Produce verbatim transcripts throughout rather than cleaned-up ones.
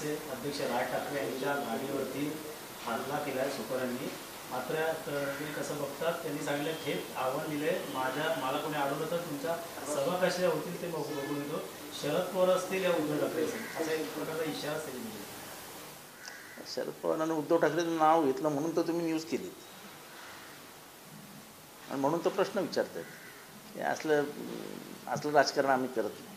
मनसे अध्यक्ष राज ठाकरे यांच्या गाडीवरती हल्ला केला आहे सुकरांनी. मात्र तुम्ही कसं बघतात, त्यांनी सांगितलं थेट आव्हान दिले, माझ्या मला कोणी अडवलं तर तुमच्या सभा कशा होतील ते बघू बघून येतो. शरद पवार असतील या उद्धव ठाकरे असतील, असा एक प्रकारचा इशारा असेल. शरद पवारांनी उद्धव ठाकरेचं नाव घेतलं म्हणून तर तुम्ही न्यूज केली आणि म्हणून तर प्रश्न विचारतात. हे असलं असलं राजकारण आम्ही करत नाही.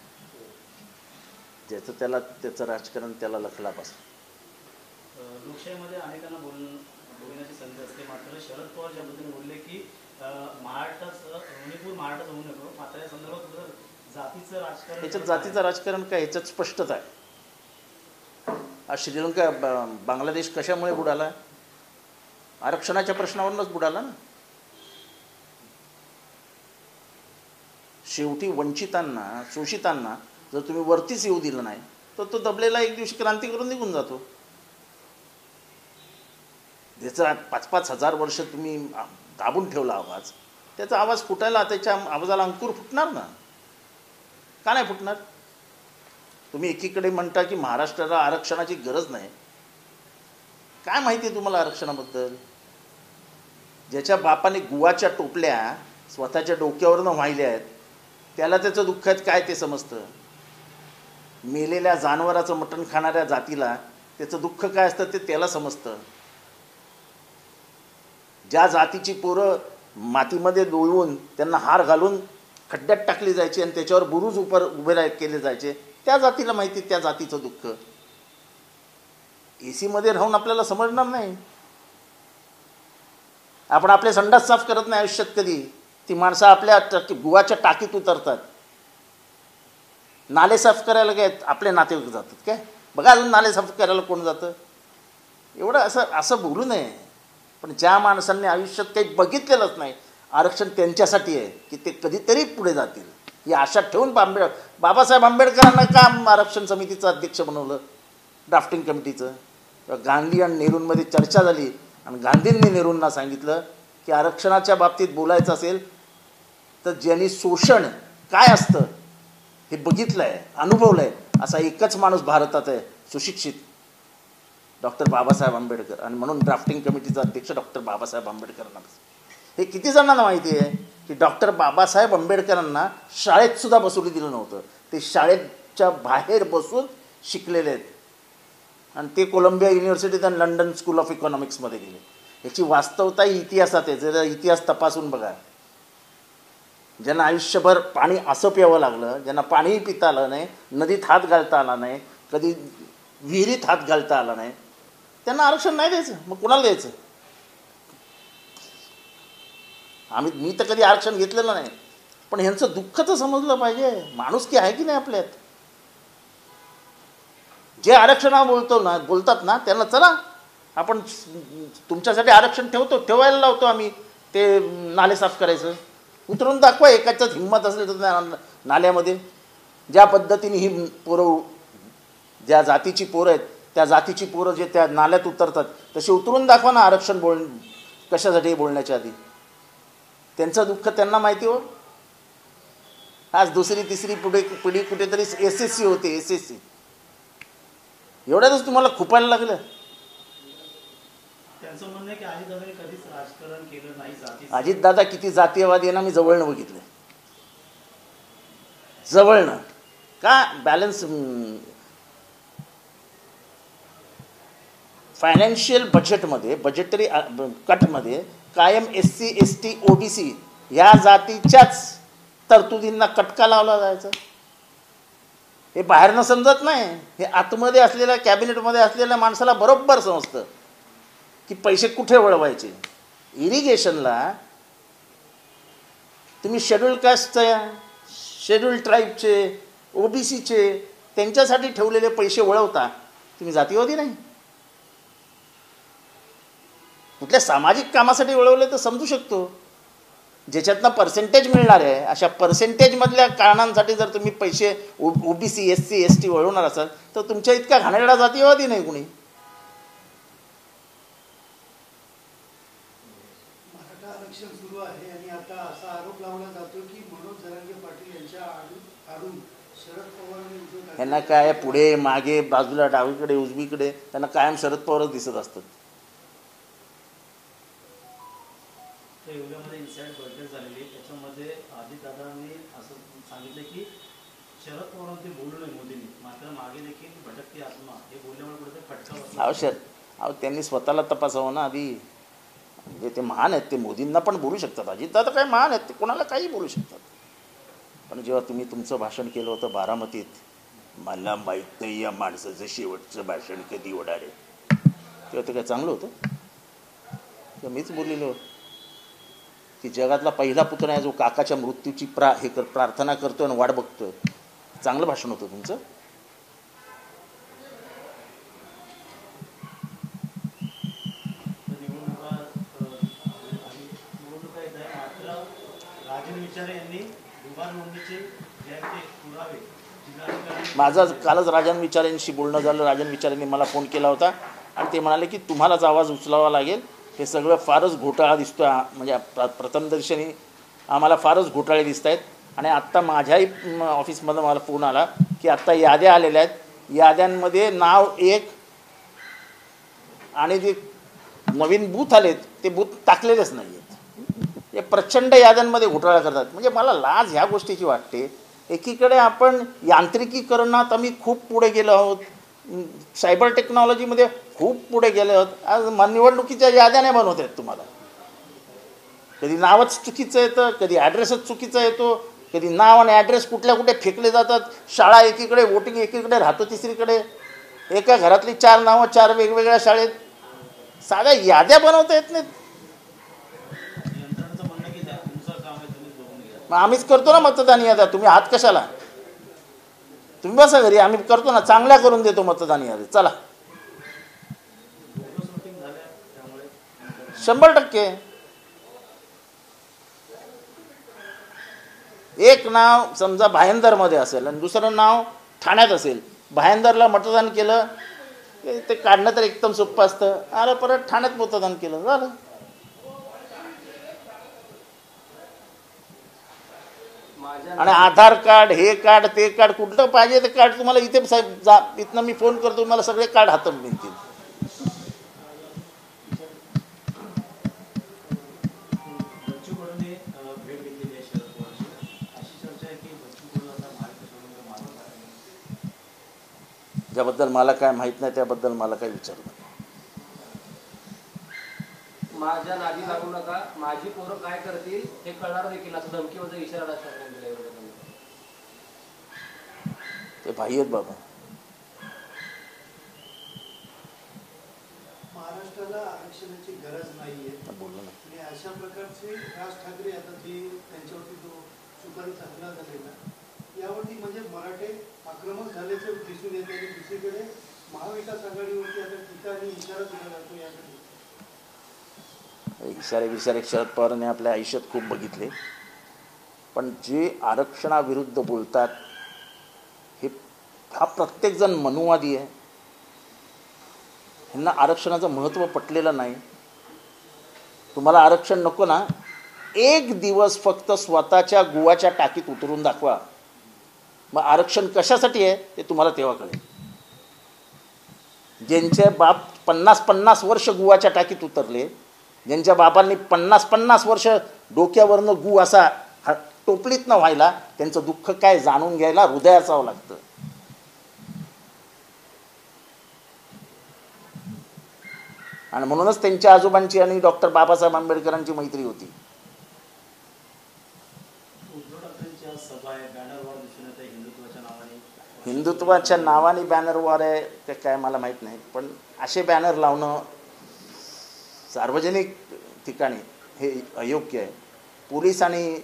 ज्याचं त्याला त्याचं राजकारण त्याला लखलापासून. लोकशाहीमध्ये अनेकांना बोल बोलण्याची संधी असते. मात्र शरद पवार ज्या पद्धतीने बोलले की महाराष्ट्राचं मणिपूर महाराष्ट्रात होऊ नको, मात्र या संदर्भात जातीचं राजकारण, ह्याच्यात जातीचं राजकारण काय, ह्याच्यात स्पष्टता आहे. आज श्रीलंका बांगलादेश कशामुळे बुडाला? आरक्षणाच्या प्रश्नावरूनच बुडाला ना. शेवटी वंचितांना शोषितांना जर तुम्ही वरतीच येऊ दिलं नाही तर तो दबलेला एक दिवशी क्रांती करून निघून जातो. ज्याचा पाच पाच हजार वर्ष तुम्ही दाबून ठेवला आवाज, त्याचा आवाज फुटायला, त्याच्या आवाजाला अंकुर फुटणार ना. का नाही फुटणार? तुम्ही एकीकडे म्हणता की महाराष्ट्राला आरक्षणाची गरज नाही. काय माहिती आहे तुम्हाला आरक्षणाबद्दल? ज्याच्या बापाने गुवाच्या टोपल्या स्वतःच्या डोक्यावरनं वाहिल्या आहेत त्याला त्याचं दुःख आहे काय ते समजतं. मेलेल्या जनावराचं मटण खाणाऱ्या जातीला त्याचं दुःख काय असतं ते त्याला समजतं. ज्या जातीची पोरं मातीमध्ये डोळवून त्यांना हार घालून खड्ड्यात टाकली जायची आणि त्याच्यावर बुरुज उपर उभे राह केले जायचे त्या जातीला माहिती त्या जातीचं दुःख. ए सीमध्ये राहून आपल्याला समजणार नाही. आपण आपले संडास साफ करत नाही आयुष्यात कधी. ती माणसं आपल्या गुवाच्या टाकीत उतरतात. नाले साफ करायला काय आपले नातेवाईक जातात काय? बघा अजून नाले साफ करायला कोण जातं? एवढं असं असं बोलू नये. पण ज्या माणसांनी आयुष्यात काही बघितलेलंच नाही, आरक्षण त्यांच्यासाठी आहे की ते कधीतरी पुढे जातील ही आशा ठेवून बांबे बाबासाहेब आंबेडकरांना का आरक्षण समितीचं अध्यक्ष बनवलं, ड्राफ्टिंग कमिटीचं? गांधी आणि नेहरूंमध्ये चर्चा झाली आणि गांधींनी नेहरूंना सांगितलं की आरक्षणाच्या बाबतीत बोलायचं असेल तर ज्यांनी शोषण काय असतं हे बघितलं आहे, अनुभवलं आहे, असा एकच माणूस भारतात आहे सुशिक्षित, डॉक्टर बाबासाहेब आंबेडकर. आणि म्हणून ड्राफ्टिंग कमिटीचा अध्यक्ष डॉक्टर बाबासाहेब आंबेडकरांना. हे किती जणांना माहिती आहे की डॉक्टर बाबासाहेब आंबेडकरांना शाळेत सुद्धा बसवली दिलं नव्हतं. ते शाळेच्या बाहेर बसून शिकलेले आहेत आणि ते कोलंबिया युनिव्हर्सिटीत आणि लंडन स्कूल ऑफ इकॉनॉमिक्समध्ये गेले. याची वास्तवता ही इतिहासात आहे. जरा इतिहास तपासून बघा. ज्यांना आयुष्यभर पाणी असं प्यावं लागलं, ज्यांना पाणीही पिता आलं नाही, नदीत हात घालता आला नाही, कधी विहिरीत हात घालता आला नाही, त्यांना आरक्षण नाही द्यायचं. मग कुणाला द्यायचं? आम्ही मी तर कधी आरक्षण घेतलेलं नाही, पण ह्यांचं दुःख तर समजलं पाहिजे. माणुसकी आहे की नाही आपल्यात? जे आरक्षणा बोलतो ना बोलतात ना त्यांना चला आपण तुमच्यासाठी आरक्षण ठेवतो, ठेवायला लावतो आम्ही. ते नाले साफ करायचं उतरून दाखवा. एकाच्याच हिंमत असेल तर नाल्यामध्ये. ज्या पद्धतीने ही पोरं, ज्या जातीची पोरं आहेत त्या जातीची पोरं जे त्या नाल्यात उतरतात तसे उतरून दाखवा ना आरक्षण बोल कशासाठी बोलण्याच्या आधी. त्यांचं दुःख त्यांना माहिती हो. आज दुसरी तिसरी पुढे पिढी कुठेतरी एस एस सी होते, एस एस सी एवढ्यातच तुम्हाला खुपायला लागलं. त्यांचं म्हणणं आहे की अजितदादांनी कधीच राजकारण केलं नाही. जाती अजितदादा किती जातीयवादी आहे ना मी जवळनं बघितलं. जवळनं का बॅलन्स फायनान्शियल बजेटमध्ये बजेटरी कटमध्ये कायम S C S T O B C ह्या जातीच्याच तरतुदींना कटका लावला जायचा. हे बाहेरनं समजत नाही. हे आतमध्ये असलेल्या कॅबिनेटमध्ये असलेल्या माणसाला बरोबर समजतं की पैसे कुठे वळवायचे. इरिगेशनला तुम्ही शेड्यूल कास्टचे, शेड्यूल ट्राईबचे, ओ बी सीचे त्यांच्यासाठी ठेवलेले पैसे वळवता. तुम्ही जातीवादी नाही. कुठल्या सामाजिक कामासाठी वळवले तर समजू शकतो. ज्याच्यातनं पर्सेंटेज मिळणार आहे अशा पर्सेंटेजमधल्या कारणांसाठी जर तुम्ही पैसे O O B C S C S T वळवणार असाल तर तुमच्या इतका घाणेरडा जातीवादी नाही कुणी. मराठा आरक्षण सुरू आहे आणि आता असा आरोप लावला जातो की मनोज जरांगे पाटील यांच्या आडून शरद पवार आणि उद्धव ह्यांना काय पुढे मागे बाजूला डावीकडे उजवीकडे त्यांना कायम शरद पवारच दिसत असतात. येवल्यामध्ये इन्साइड बैठक झालेली त्याच्यामध्ये अजितदादांनी असं सांगितलं की शरद पवारांनी बोलू नये मोदींनी, मात्र मागे देखील भटकती आत्मा हे बोलल्यामुळे कुठेतरी फटका बसला. अहो शर अहो त्यांनी स्वतःला तपासावं ना आधी. म्हणजे ते महान आहेत, ते मोदींना पण बोलू शकतात. अजितदादा काय महान आहेत, ते कोणाला काही बोलू शकतात. पण जेव्हा तुम्ही तुमचं भाषण केलं होतं बारामतीत, मला माहीत नाही या माणसाचं शेवटचं भाषण कधी होणार आहे, तेव्हा ते काय चांगलं होतं? तेव्हा मीच बोललेलो की जगातला पहिला पुतळा आहे जो काकाच्या मृत्यूची प्रा हे कर प्रार्थना करतोय आणि वाट बघतोय. चांगलं भाषण होतं तुमचं. निवडणुका निवडणुका येत आहे, मात्र राजन विचारे यांनी दुबार नोंदणीचे जे आहे ते पुरावे जिल्हाधिकारी. माझं कालच राजन विचारेंशी बोलणं झालं. राजन विचारेंनी मला फोन केला होता आणि ते म्हणाले की तुम्हालाच आवाज उचलावा लागेल, हे सगळं फारच घोटाळा दिसतो आहे. म्हणजे प्र प्रथमदर्शनी आम्हाला फारच घोटाळे दिसत आहेत. आणि आत्ता माझ्याही ऑफिसमध्ये मला फोन आला की आत्ता याद्या आलेल्या आहेत, याद्यांमध्ये नाव एक आणि जे नवीन बूथ आलेत ते बूथ टाकलेलेच नाही आहेत. हे प्रचंड याद्यांमध्ये घोटाळा करतात. म्हणजे मला लाज ह्या गोष्टीची वाटते. एकीकडे आपण यांत्रिकीकरणात आम्ही खूप पुढे गेलो आहोत, सायबर टेक्नॉलॉजीमध्ये खूप पुढे गेले आहोत. आज निवडणुकीच्या याद्या नाही बनवत आहेत तुम्हाला. कधी नावच चुकीचं येतं, कधी ॲड्रेसच चुकीचा येतो, कधी नाव आणि ॲड्रेस कुठल्या कुठे फेकले जातात. शाळा एकीकडे, वोटिंग एकीकडे राहतो तिसरीकडे. एका घरातली चार नावं चार वेगवेगळ्या शाळेत. साध्या याद्या बनवता येत नाहीत. यंत्रणाचं म्हणणं की तुमचं काम आहे, तुम्ही बघून घ्या. मग आम्हीच करतो ना मतदान याद्या. तुम्ही हात कशाला? तुम्ही बसा घरी, आम्ही करतो ना, चांगल्या करून देतो मतदान याद्या. चला शंभर टक्के. एक नाव समजा भायंदरमध्ये असेल आणि दुसरं नाव ठाण्यात असेल. भायंदरला मतदान केलं ते काढणं तर एकदम सोपं असतं. आलं परत ठाण्यात मतदान केलं, झालं. आणि आधार कार्ड हे कार्ड ते कार्ड कुठलं पाहिजे ते कार्ड तुम्हाला इथे साहेब जा, इथनं मी फोन करतो, मला सगळे कार्ड हातात मिळतील. बच्चू कडूने भेट घेतलेली आहे शरद पवारची. अशी चर्चा आहे की बच्चू कडू आता महाराष्ट्राकडून मागं आहे. ज्याबद्दल मला काय माहीत नाही त्याबद्दल मला काही विचारू नका. माझ्या नादी लागू नका, माझी पोरं काय करतील हे कळणार देखील, असं धमकीमध्ये इशारा राष्ट्रपतींनी दिला. ते भाई आहेत बाबा. महाराष्ट्राला आरक्षणाची गरज नाहीये बोललो ना. आणि अशा प्रकारचे राज ठाकरे आता ते त्यांच्यावरती जो सुपारीचा हल्ला झालेला यावरती म्हणजे मराठे आक्रमक झाल्याचं दिसून येते. आणि दुसरीकडे महाविकास आघाडीवरती आता टीका आणि इशारा दिला जातो. याकडे इशारे विशारे शरद पवारांनी आपल्या आयुष्यात खूप बघितले. पण जे आरक्षणाविरुद्ध बोलतात हे हा प्रत्येकजण मनुवादी आहे. ह्यांना आरक्षणाचं महत्त्व पटलेलं नाही. तुम्हाला आरक्षण नको ना, एक दिवस फक्त स्वतःच्या गुवाच्या टाकीत उतरून दाखवा, मग आरक्षण कशासाठी आहे ते तुम्हाला तेव्हा कळेल. ज्यांचे बाप पन्नास पन्नास वर्ष गुवाच्या टाकीत उतरले, ज्यांच्या बापांनी पन्नास पन्नास वर्ष डोक्यावरनं गु असा हा टोपलीत न व्हायला, त्यांचं दुःख काय जाणून घ्यायला हृदय असावं लागतं. आणि म्हणूनच त्यांच्या आजोबांची आणि डॉक्टर बाबासाहेब आंबेडकरांची मैत्री होती. हिंदुत्वाच्या नावाने बॅनर वॉर आहे ते काय मला माहीत नाही. पण असे बॅनर लावणं सार्वजनिक ठिकाणी हे अयोग्य आहे. पोलीस आणि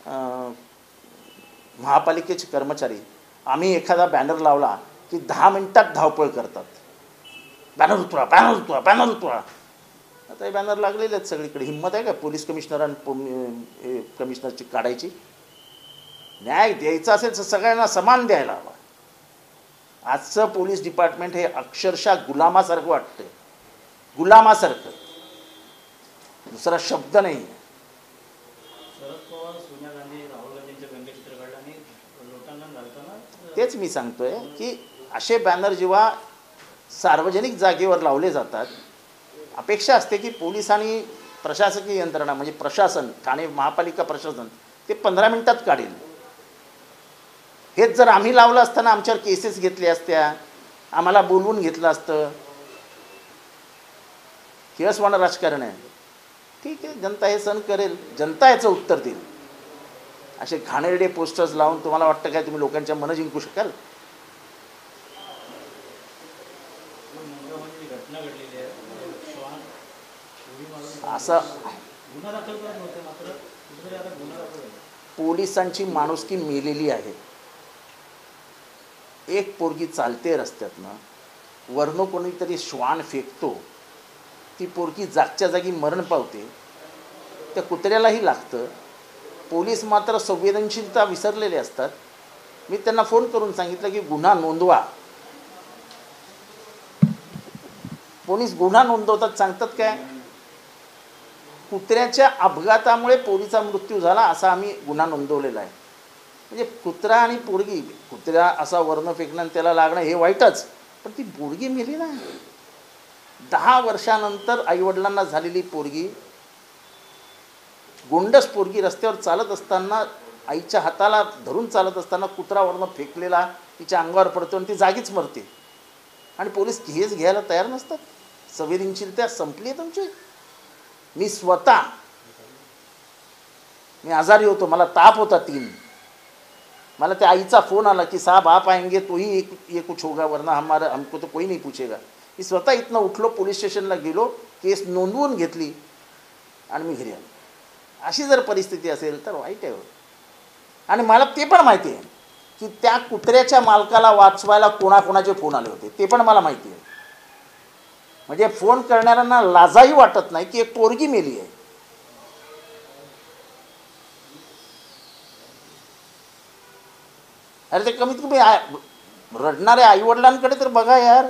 महापालिकेचे कर्मचारी आम्ही एखादा बॅनर लावला की दहा मिनिटात धावपळ करतात. बॅनर उतरा, बॅनर उतरा, बॅनर उतरा. आता हे बॅनर लागलेले आहेत सगळीकडे. हिंमत आहे का पोलीस कमिशनर आणि कमिशनरची काढायची? न्याय द्यायचा असेल तर सगळ्यांना समान द्यायला हवा. आजचं पोलीस डिपार्टमेंट हे अक्षरशः गुलामासारखं वाटतंय, गुलामासारखं, दुसरा शब्द नाही. शरद पवार, सोनिया गांधी, राहुल गांधींच्या व्यंगचित्र काढलं आणि लोटांगण घालताना तेच मी सांगतोय की असे बॅनर जेव्हा सार्वजनिक जागेवर लावले जातात, अपेक्षा असते की पोलीस आणि प्रशासकीय यंत्रणा म्हणजे प्रशासन, ठाणे महापालिका प्रशासन ते पंधरा मिनिटात काढेल. हेच जर आम्ही लावलं असताना आमच्यावर केसेस घेतल्या असत्या, आम्हाला बोलवून घेतलं असतं. किळसवाणं राजकारण आहे. ठीक आहे, जनता हे सहन करेल, जनता याचं उत्तर देईल. असे घाणेरडे पोस्टर्स लावून तुम्हाला वाटतं काय तुम्ही लोकांच्या मनं जिंकू शकाल? घटना घडलेली आहे, श्वान उडी मारून असं गुन्हा दाखल करत नव्हते, मात्र कुठेतरी आता गुन्हा दाखल झाला. पोलिसांची माणुसकी मेलेली आहे. एक पोरगी चालते रस्त्यातनं, वरनं कोणीतरी श्वान फेकतो, ती पोरगी जागच्या जागी मरण पावते, त्या कुत्र्यालाही लागतं. पोलीस मात्र संवेदनशीलता विसरलेले असतात. मी त्यांना फोन करून सांगितलं की गुन्हा नोंदवा. पोलीस गुन्हा नोंदवतात, सांगतात काय, कुत्र्याच्या अपघातामुळे पोरीचा मृत्यू झाला असा आम्ही गुन्हा नोंदवलेला आहे. म्हणजे कुत्रा आणि पोरगी, कुत्र्या असा वर्ण फेकणं आणि त्याला लागणं हे वाईटच, पण ती पोरगी मेली ना. दहा वर्षानंतर आईवडिलांना झालेली पोरगी, गोंडस पोरगी रस्त्यावर चालत असताना आईच्या हाताला धरून चालत असताना कुत्रा वर्ण फेकलेला तिच्या अंगावर पडतो आणि ती जागीच मरते. आणि पोलीस केस घ्यायला तयार नसतात. संवेदनशीलता संपली आहे तुमची. मी स्वतः मी आजारी होतो, मला ताप होता तीन. मला त्या आईचा फोन आला की साहब आप आएंगे तो ही एक ये कुछ होगा वरना हमारा हमको तो कोई नहीं पूछेगा. मी स्वतः इथनं उठलो, पोलीस स्टेशनला गेलो, केस नोंदवून घेतली आणि मी घरी आलो. अशी जर परिस्थिती असेल तर वाईट आहे. आणि मला ते पण माहिती आहे की त्या कुत्र्याच्या मालकाला वाचवायला कोणाकोणाचे फोन आले होते, ते पण मला माहिती आहे. म्हणजे फोन करणाऱ्यांना लाजाही वाटत नाही की एक पोरगी मेली आहे. अरे ते कमीत कमी रडणाऱ्या आईवडिलांकडे तर बघा यार.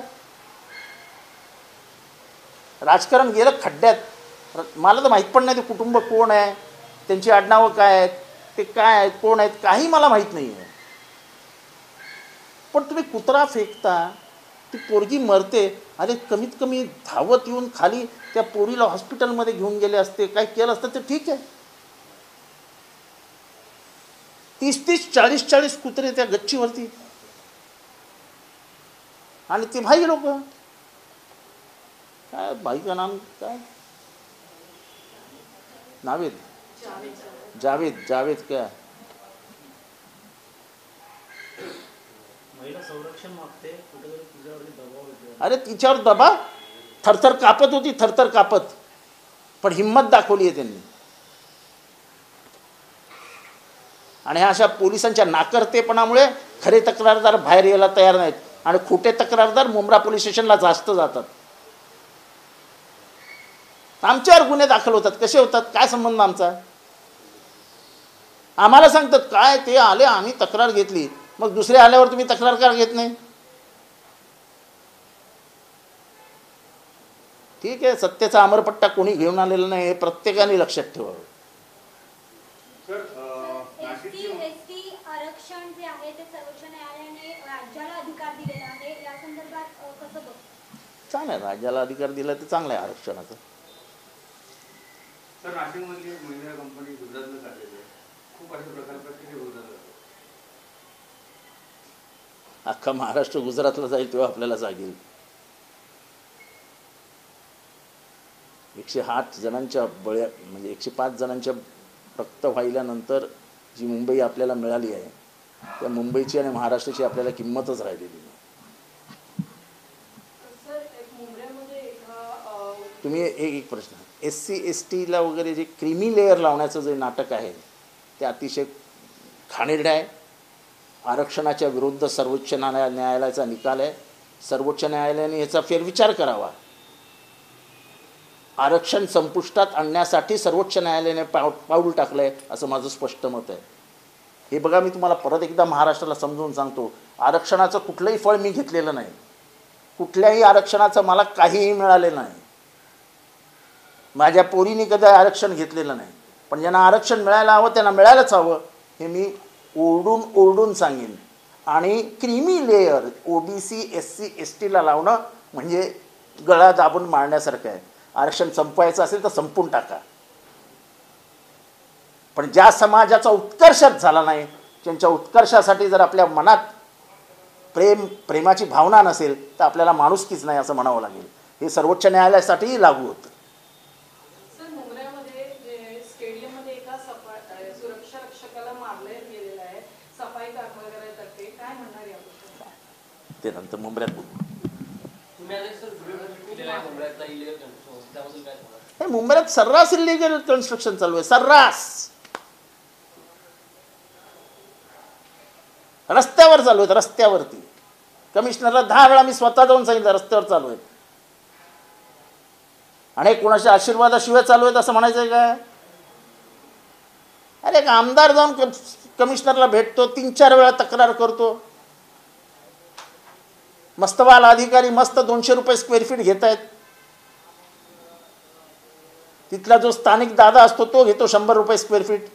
राजकारण गेलं खड्ड्यात. मला तर माहीत पण नाही ते कुटुंब कोण आहे, त्यांची आडनावं काय आहेत, ते काय आहेत, कोण आहेत, काही मला माहीत नाही आहे. पण तुम्ही कुत्रा फेकता, ती पोरगी मरते. अरे कमीत कमी धावत येऊन खाली त्या पोरीला हॉस्पिटलमध्ये घेऊन गेले असते, काय केलं असतं ते ठीक आहे. तीस तीस चाळीस चाळीस कुत्रे त्या गच्चीवरती, आणि ते भाई लोक काय, भाई का नाम काय, नावेद जावेद जावेद क्या, महिला संरक्षण मागते, कुठेतरी तुझ्यावरती दबाव येतो. अरे तिच्यावर दबाव, थरथर कापत होती, थरथर कापत, पण हिंमत दाखवली आहे त्यांनी. आणि ह्या अशा पोलिसांच्या नाकर्तेपणामुळे खरे तक्रारदार बाहेर यायला तयार नाहीत आणि खोटे तक्रारदार मुंब्रा पोलीस स्टेशनला जास्त जातात. आमच्यावर गुन्हे दाखल होतात. कसे होतात, काय संबंध आमचा? आम्हाला सांगतात काय ते आले, आम्ही तक्रार घेतली, मग दुसरे आल्यावर तुम्ही तक्रार का घेत नाही? ठीक आहे, सत्तेचा अमरपट्टा कोणी घेऊन आलेला नाही हे प्रत्येकाने लक्षात ठेवावं. एसटी आरक्षण जे आहे ते सर्वोच्च न्यायालयाने राज्याला अधिकार दिलेला आहे, या संदर्भात कसं बघ? चांगलं आहे, राज्याला अधिकार दिला तर चांगलं आहे आरक्षणाचं. सर, नाशिकमधली एक महिंद्रा कंपनी गुजरातला चाललेली आहे. खूप अशा प्रकार प्रत्येकी गुजरातला जातो. अख्खा महाराष्ट्र गुजरातला जाईल तेव्हा आपल्याला जागेल. एकशे आठ जणांच्या बळ्या म्हणजे एकशे पाच जणांच्या रक्त वाहिल्यानंतर जी मुंबई आपल्याला मिळाली आहे, त्या मुंबईची आणि महाराष्ट्राची आपल्याला किंमतच राहिलेली नाही. तुम्ही एक एक प्रश्न, एस सी एस टीला वगैरे जे क्रीमी लेअर लावण्याचं जे नाटक आहे ते अतिशय घाणेरडं आहे. आरक्षणाच्या विरुद्ध सर्वोच्च न्याया न्यायालयाचा निकाल आहे. सर्वोच्च न्यायालयाने याचा फेरविचार करावा. आरक्षण संपुष्टात आणण्यासाठी सर्वोच्च न्यायालयाने पाव पाऊल टाकलं आहे असं माझं स्पष्ट मत आहे. हे बघा, मी तुम्हाला परत एकदा महाराष्ट्राला समजून सांगतो, आरक्षणाचं कुठलंही फळ मी घेतलेलं नाही. कुठल्याही आरक्षणाचं मला काहीही मिळालेलं नाही. माझ्या पोरीने कधी आरक्षण घेतलेलं नाही. पण ज्यांना आरक्षण मिळायला हवं त्यांना मिळायलाच हवं हे मी ओरडून ओरडून सांगेन. आणि creamy layer OBC S C एस टीला लावणं म्हणजे गळा दाबून मारण्यासारखं आहे. आरक्षण संपवायचं असेल तर संपून टाका. पण ज्या समाजाचा उत्कर्षच झाला नाही, त्यांच्या उत्कर्षासाठी जर आपल्या मनात प्रेम प्रेमाची भावना नसेल तर आपल्याला माणुसकीच नाही असं म्हणावं लागेल. हे सर्वोच्च न्यायालयासाठीही लागू होतं. सर, मुंबईमध्ये जे स्टेडियममध्ये एका सफाई सुरक्षा रक्षकाला मारले गेलेलं आहे सफाई कामगारांतर्फे, काय म्हणणार याबद्दल? ते नंतर मुंबईत बोलू. तुम्ही आता सर व्हिडिओ केलेला आहे मुंबईतला इलिगल कन्स्ट्रक्शन, त्याबद्दल काय सांगा? हे मुंबईत सर्रास इलिगल कन्स्ट्रक्शन चालू आहे. सर्रास रस्त्यावर चालू आहेत. रस्त्यावरती कमिशनरला दहा वेळा मी स्वतः जाऊन सांगितलं रस्त्यावर चालू आहेत. आणि कोणाच्या आशीर्वादाशिवाय चालू आहेत असं म्हणायचं आहे काय? अरे एक आमदार जाऊन कमिशनरला भेटतो, तीन चार वेळा तक्रार करतो. मस्तवाल अधिकारी मस्त दोनशे रुपये स्क्वेअर फीट घेत आहेत. तिथला जो स्थानिक दादा असतो तो घेतो शंभर रुपये स्क्वेअर फीट.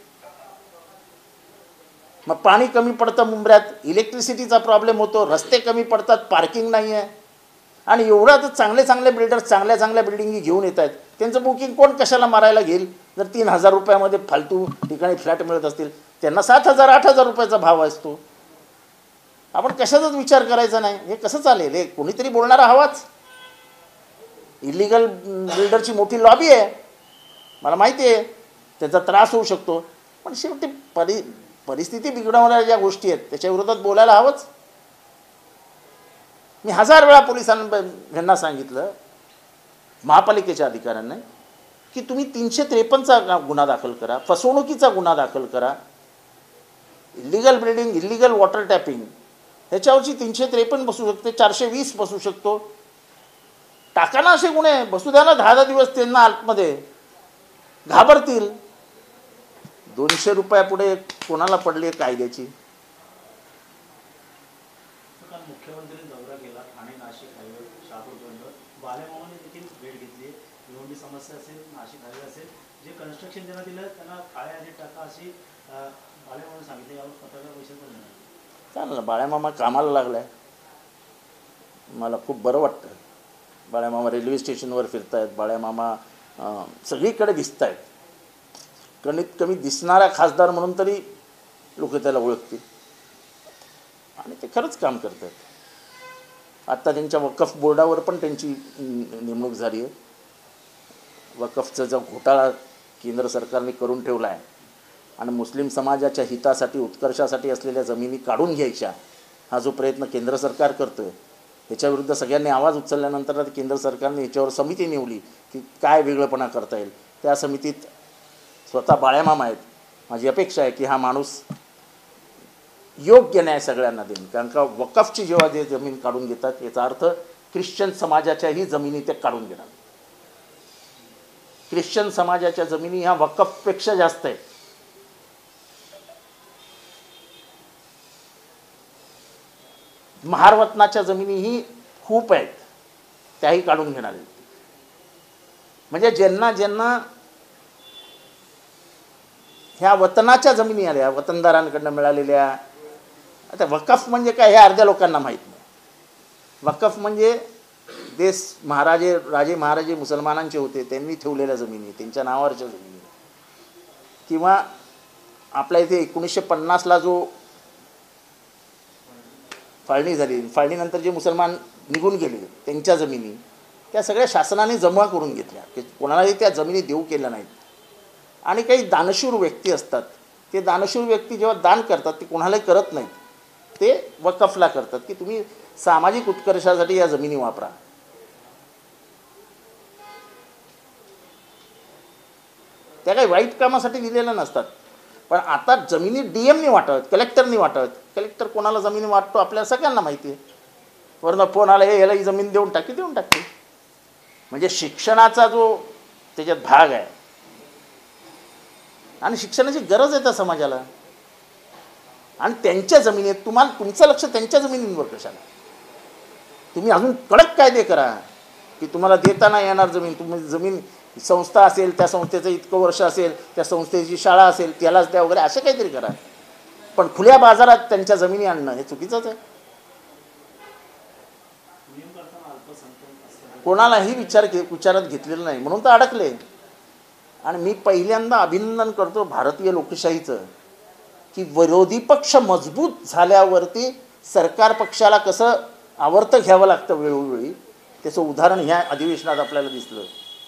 मग पाणी कमी पडतं मुंबऱ्यात, इलेक्ट्रिसिटीचा प्रॉब्लेम होतो, रस्ते कमी पडतात, पार्किंग नाही आहे. आणि एवढं तर चांगले चांगले बिल्डर्स चांगल्या चांगल्या बिल्डिंगी घेऊन येत आहेत. त्यांचं बुकिंग कोण कशाला मारायला घेईल? जर तीन हजार रुपयामध्ये फालतू ठिकाणी फ्लॅट मिळत असतील, त्यांना सात हजार आठ हजार रुपयाचा भाव असतो. आपण कशाचाच विचार करायचा नाही. हे कसं चालेल? हे कोणीतरी बोलणारा हवाच. इलिगल बिल्डरची मोठी लॉबी आहे, मला माहिती आहे, त्याचा त्रास होऊ शकतो. पण शेवटी परि परिस्थिती बिघडवणाऱ्या ज्या गोष्टी आहेत त्याच्या विरोधात बोलायला हवंच. मी हजार वेळा पोलिसांना यांना सांगितलं, महापालिकेच्या अधिकाऱ्यांना, की तुम्ही तीनशे त्रेपन्नचा गुन्हा दाखल करा, फसवणुकीचा गुन्हा दाखल करा. Illegal building, illegal water tapping ह्याच्यावरची तीनशे त्रेपन्न बसू शकते, चारशे वीस बसू शकतो. टाका ना असे गुन्हे, बसू द्या ना दहा दहा दिवस त्यांना आतमध्ये. घाबरतील. दोनशे रुपयापुढे कोणाला पडली कायद्याची? काल मुख्यमंत्री दौरा केला ठाणे नाशिक हायवे शहापूरपर्यंत. बालेमामाने देखील भेट घेतली. भिवंडी समस्या असेल, नाशिक हायवे असेल, जे कन्स्ट्रक्शन ज्यांना दिलं त्यांना काळ्या यादीत टाका अशी बालेमामाने सांगितले. यावर पत्रकार परिषद पण नाही. चालेल, बाळ्यामामा कामाला लागलाय, मला खूप बरं वाटतं. बाळ्यामामा रेल्वे स्टेशनवर फिरत आहेत, बाळ्यामामा सगळीकडे दिसत आहेत. कमीत कमी दिसणारा खासदार म्हणून तरी लोक त्याला ओळखतील. आणि ते खरंच काम करत आहेत. आत्ता त्यांच्या वकफ बोर्डावर पण त्यांची नेमणूक झाली आहे. वकफचा जो घोटाळा केंद्र सरकारने करून ठेवला आहे आणि मुस्लिम समाजाच्या हितासाठी उत्कर्षासाठी असलेल्या जमिनी काढून घ्यायच्या, हा जो प्रयत्न केंद्र सरकार करतो आहे ह्याच्याविरुद्ध सगळ्यांनी आवाज उचलल्यानंतर केंद्र सरकारने ह्याच्यावर समिती नेमली की काय वेगळेपणा करता येईल. त्या समितीत स्वतः बाळ्यामामा आहेत. माझी अपेक्षा आहे की हा माणूस योग्य न्याय सगळ्यांना देईल. कारण का वकफची जेव्हा जे जमीन काढून घेतात याचा अर्थ ख्रिश्चन समाजाच्याही जमिनी ते काढून घेणार. ख्रिश्चन समाजाच्या जमिनी ह्या वकफपेक्षा जास्त आहेत. महारवतनाच्या जमिनीही खूप आहेत, त्याही काढून घेणार आहेत. म्हणजे ज्यांना ज्यांना ह्या वतनाच्या जमिनी आल्या, वतनदारांकडनं मिळालेल्या. आता वकफ म्हणजे काय हे अर्ध्या लोकांना माहीत नाही. वकफ म्हणजे देश महाराजे राजे महाराजे मुसलमानांचे होते, त्यांनी ठेवलेल्या जमिनी, त्यांच्या नावावरच्या जमिनी. किंवा आपल्या इथे एकोणीसशे पन्नासला जो फाळणी झाली, फाळणीनंतर जे मुसलमान निघून गेले त्यांच्या जमिनी, त्या सगळ्या शासनाने जमा करून घेतल्या, की कोणालाही त्या जमिनी देऊ केल्या नाहीत. आणि काही दानशूर व्यक्ती असतात, ते दानशूर व्यक्ती जेव्हा दान करतात ते कोणालाही करत नाहीत, ते वकफला करतात की तुम्ही सामाजिक उत्कर्षासाठी या जमिनी वापरा. त्या काही वाईट कामासाठी दिलेल्या नसतात. पण आता जमिनी डी एमनी वाटाव्यात, कलेक्टरनी वाटाव्यात. कलेक्टर कोणाला जमिनी वाटतो आपल्याला सगळ्यांना माहिती आहे. वरनं फोन आला, हे याला ही जमीन देऊन टाकी, देऊन टाकते. म्हणजे शिक्षणाचा जो त्याच्यात भाग आहे आणि शिक्षणाची गरज आहे त्या समाजाला. आणि त्यांच्या जमिनीत तुम्हाला तुमचं लक्ष त्यांच्या जमिनींवर कशाला? तुम्ही अजून कडक कायदे करा की तुम्हाला देताना येणार जमीन, तुम्ही जमीन संस्था असेल त्या संस्थेचं इतकं वर्ष असेल, त्या संस्थेची शाळा असेल त्यालाच द्या वगैरे, असं काहीतरी करा. पण खुल्या बाजारात त्यांच्या जमिनी आणणं हे चुकीचंच आहे. नियम करताना अल्पसंख्याक असणारे कोणालाही विचार घे विचारात घेतलेलं नाही म्हणून तर अडकले. आणि मी पहिल्यांदा अभिनंदन करतो भारतीय लोकशाहीचं की विरोधी पक्ष मजबूत झाल्यावरती सरकार पक्षाला कसं आवर्त घ्यावं लागतं वेळोवेळी, त्याचं उदाहरण ह्या अधिवेशनात आपल्याला दिसलं.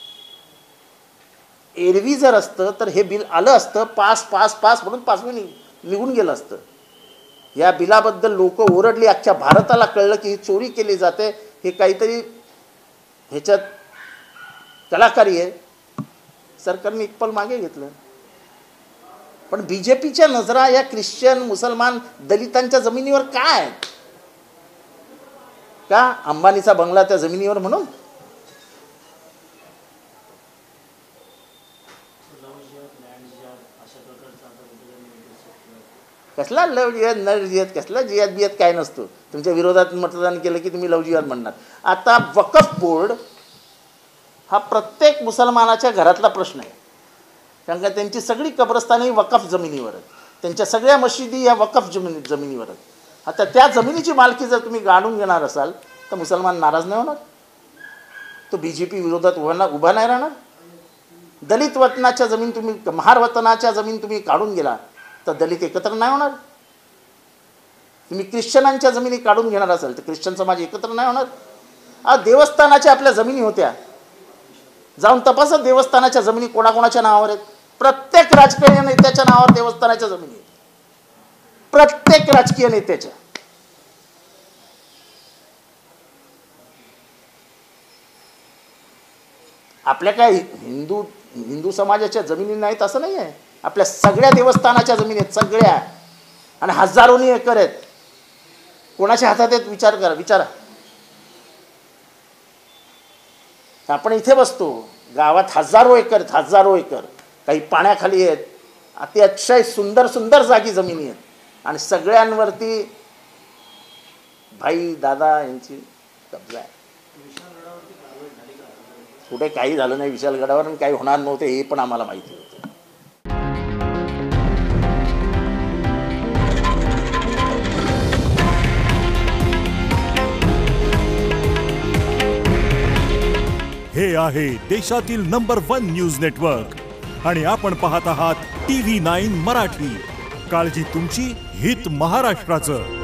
एरवी जर असतं तर हे बिल आलं असतं, पास पास पास म्हणून पाचवे नि निघून गेलं असतं. या बिलाबद्दल लोक ओरडली, अख्ख्या भारताला कळलं की ही चोरी केली जाते, हे काहीतरी ह्याच्यात कलाकारी आहे. सरकारने एक पल मागे घेतलं. पण बी जे पीच्या नजरा या ख्रिश्चन, मुसलमान, दलितांच्या जमिनीवर काय आहेत का? अंबानीचा बंगला त्या जमिनीवर म्हणून? कसला लव जिहाद नर जिहाद, कसला जिहाद बिहाद काय नसतो. तुमच्या विरोधात मतदान केलं की तुम्ही लव जिहाद म्हणणार. आता वक्फ बोर्ड हा प्रत्येक मुसलमानाच्या घरातला प्रश्न आहे, कारण का त्यांची सगळी कब्रस्ताने वक्फ जमिनीवर आहेत, त्यांच्या सगळ्या मशिदी या वक्फ जमिनी जमिनीवर आहेत. आता त्या जमिनीची मालकी जर तुम्ही गाडून घेणार असाल तर मुसलमान नाराज नाही होणार? तो बी जे पी विरोधात उभा उभा नाही राहणार? दलित वतनाच्या जमीन तुम्ही, महार वतनाच्या जमीन तुम्ही काढून गेला तर दलित एकत्र नाही होणार? तुम्ही ख्रिश्चनांच्या जमिनी काढून घेणार असाल तर ख्रिश्चन समाज एकत्र नाही होणार? आ देवस्थानाच्या आपल्या जमिनी होत्या, जाऊन तपासा देवस्थानाच्या जमिनी कोणाकोणाच्या नावावर आहेत. प्रत्येक राजकीय नेत्याच्या नावावर देवस्थानाच्या जमिनी आहेत, प्रत्येक राजकीय नेत्याच्या. आपल्या काय हिंदू हिंदू समाजाच्या जमिनी नाहीत असं नाही आहे, आपल्या सगळ्या देवस्थानाच्या जमिनी आहेत, सगळ्या, आणि हजारोनी एकर आहेत. कोणाच्या हातात आहेत विचार करा, विचारा. आपण इथे बसतो, गावात हजारो एकर आहेत, हजारो एकर, काही पाण्याखाली आहेत, अतिशय सुंदर सुंदर जागी जमिनी आहेत, आणि सगळ्यांवरती भाई दादा यांची कब्जा आहे. कुठे काही झालं नाही विशालगडावर, आणि काही होणार नव्हते हे पण आम्हाला माहिती होतं. हे आहे देशातील नंबर वन न्यूज नेटवर्क आणि आपण पाहत आहात टी व्ही नाईन मराठी. काळजी तुमची, हित महाराष्ट्राचं.